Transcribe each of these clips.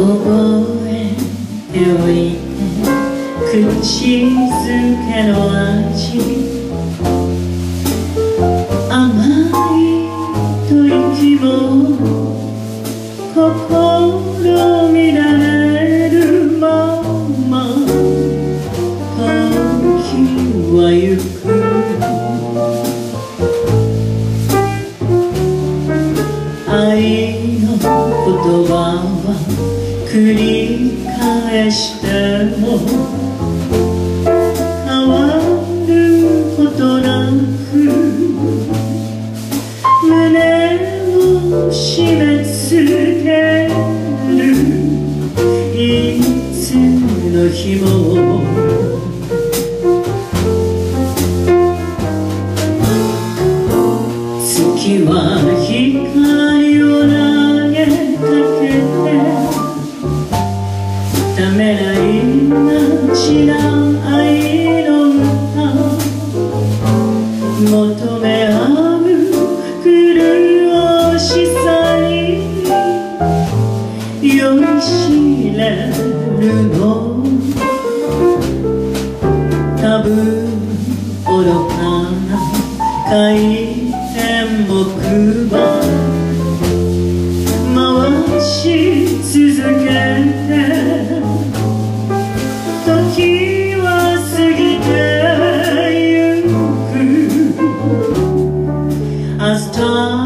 覚えておいて口づけの味甘いと息も心乱れるまま時はゆく愛の言葉は繰り返しても変わることなく胸を締め付けるいつの日も月は光を投げかけてためらいがちな愛の歌求め合う苦しさに酔いしれるの多分愚かな回転木馬回し続けて時は過ぎてゆく As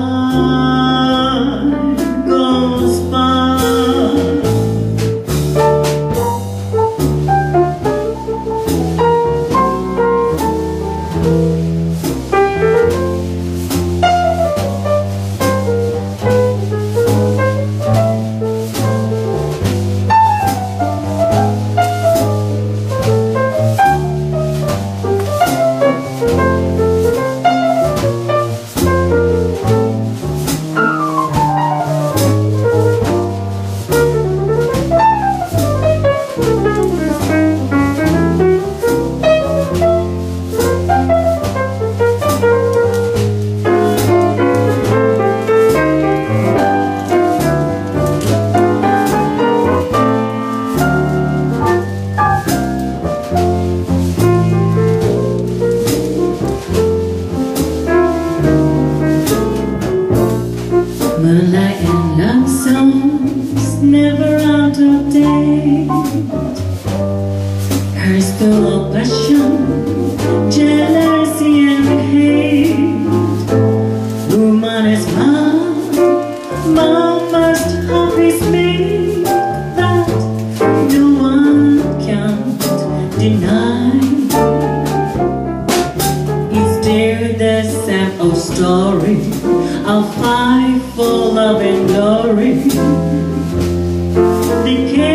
time goes by Moonlight and love songs never out of date. Her school of passion, jealousy and hate. Woman is man must have his mate. That no one can deny. Is there the same old story? I'll fight for love and glory.